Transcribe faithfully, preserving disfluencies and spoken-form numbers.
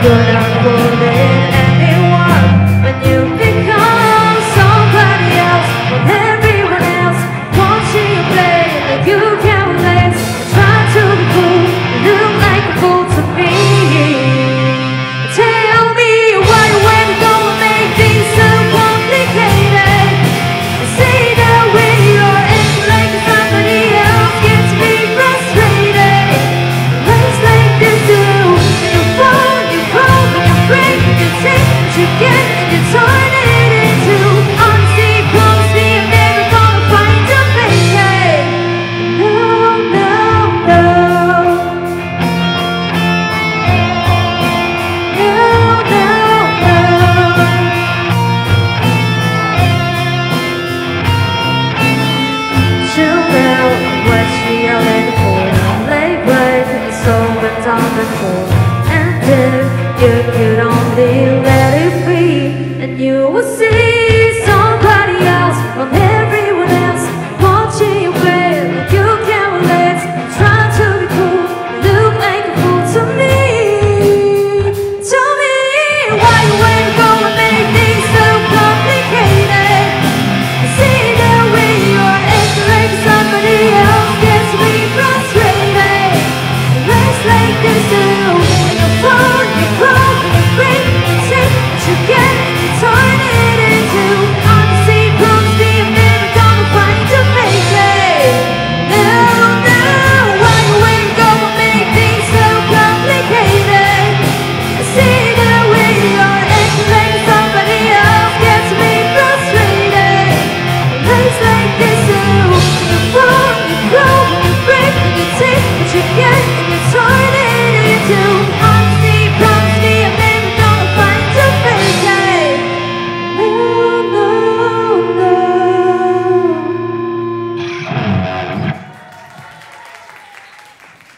You're not fooling anyone when you become somebody else, when everyone else watching you play like you can't relate. Try to be cool, you look like a fool to me. Tell me why you went to go and make things so complicated. Say that when you're acting like somebody else gets me frustrated. Life's like this too. You fall, you fall, you break, you take what you get, you turn it into honesty. Promise me I'm never gonna find a fake it. No, no, no. No, no, no. Chill out, what she yelling for? Lay right, it's over down the floor. And if you could only let it be, and you will see somebody else from everyone else watching you play like you can't relate. Try to be cool, look like a fool to me. Tell me why you went go and make things so complicated. See that when you're acting like somebody else gets me frustrated. Life's like this too, and you fall.